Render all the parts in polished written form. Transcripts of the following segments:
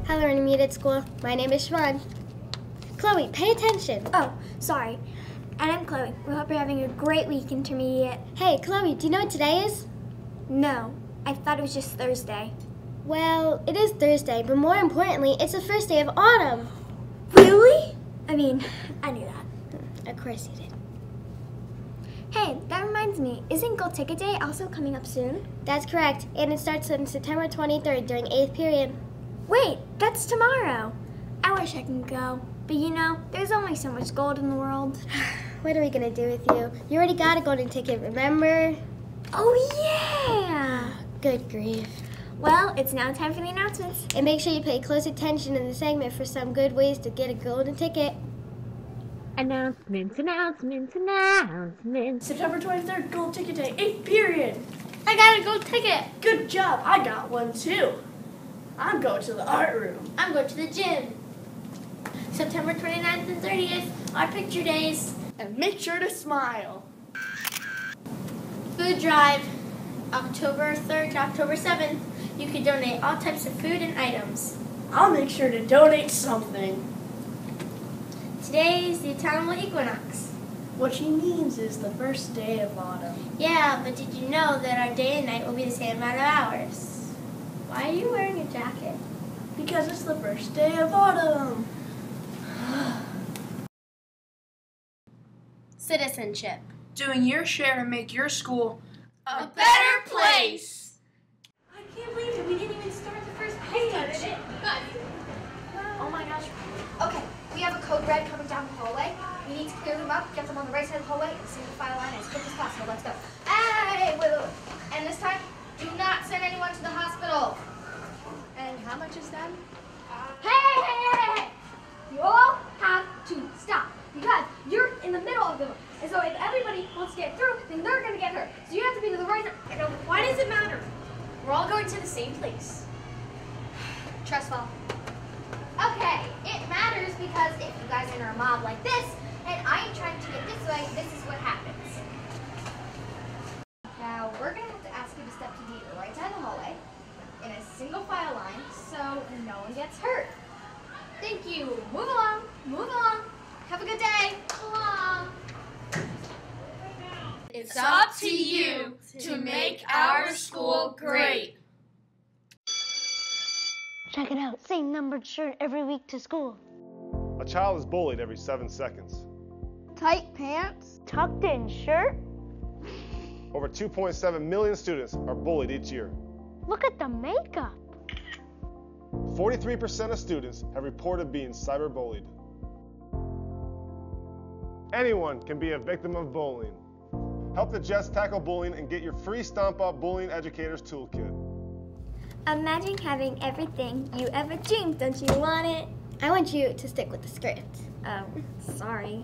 Hello, Intermediate School. My name is Siobhan. Chloe, pay attention. Oh, sorry. And I'm Chloe. We hope you're having a great week, Intermediate. Hey, Chloe, do you know what today is? No, I thought it was just Thursday. Well, it is Thursday, but more importantly, it's the first day of autumn. Really? I mean, I knew that. Of course you did. Hey, that reminds me, isn't Gold Ticket Day also coming up soon? That's correct, and it starts on September 23rd during 8th period. Wait, that's tomorrow. I wish I could go, but you know, there's only so much gold in the world. What are we gonna do with you? You already got a golden ticket, remember? Oh yeah! Good grief. Well, it's now time for the announcements. And make sure you pay close attention in the segment for some good ways to get a golden ticket. Announcements. September 23rd, Gold Ticket Day, 8th period. I got a gold ticket. Good job, I got one too. I'm going to the art room. I'm going to the gym. September 29th and 30th are picture days. And make sure to smile. Food drive, October 3rd to October 7th. You can donate all types of food and items. I'll make sure to donate something. Today is the autumnal equinox. What she means is the first day of autumn. Yeah, but did you know that our day and night will be the same amount of hours? Why are you wearing a jacket? Because it's the first day of autumn. Citizenship. Doing your share to make your school A better place! I can't believe it. We didn't even start the first page. Oh my gosh. Okay, we have a code red coming down the hallway. We need to clear them up, get them on the right side of the hallway, and single file line as quick as possible. Let's go. Hey, wait. And this time, do not send anyone to the hospital. And how much is that? Hey! You all have to stop because you're in the middle of them. And so if everybody wants to get through, then they're going to get hurt. So you have to be to the right side. Why does it matter? We're all going to the same place. Trust fall. Okay, it matters because if you guys enter a mob like this, and I am trying to get this way, this is what happens. Now, we're going to have to ask you to step to the right side of the hallway in a single file line so no one gets hurt. Thank you. Move along. Move along. Have a good day. Move along. It's up to you to make our school great. Check it out. Same numbered shirt every week to school. A child is bullied every 7 seconds. Tight pants? Tucked in shirt? Over 2.7 million students are bullied each year. Look at the makeup. 43% of students have reported being cyberbullied. Anyone can be a victim of bullying. Help the Jets tackle bullying and get your free Stomp Up Bullying Educators Toolkit. Imagine having everything you ever dreamed. Don't you want it? I want you to stick with the script. Oh, sorry.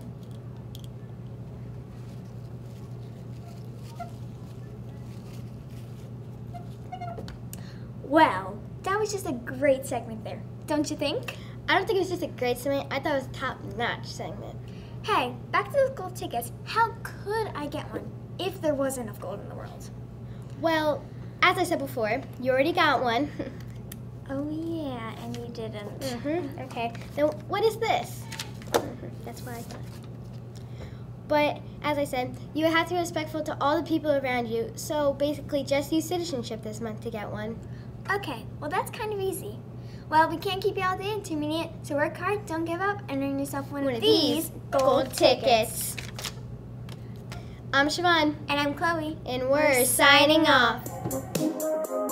Well, that was just a great segment there, don't you think? I don't think it was just a great segment. I thought it was a top-notch segment. Hey, back to those gold tickets. How could I get one if there was enough gold in the world? Well, as I said before, you already got one. Oh yeah, and you didn't. Okay, then what is this? That's what I thought. But, as I said, you have to be respectful to all the people around you, so basically just use Citizenship this month to get one. Okay, well that's kind of easy. Well, we can't keep you all day Intermediate, so work hard, don't give up, and earn yourself one of these gold tickets. I'm Siobhan. And I'm Chloe. And we're signing off.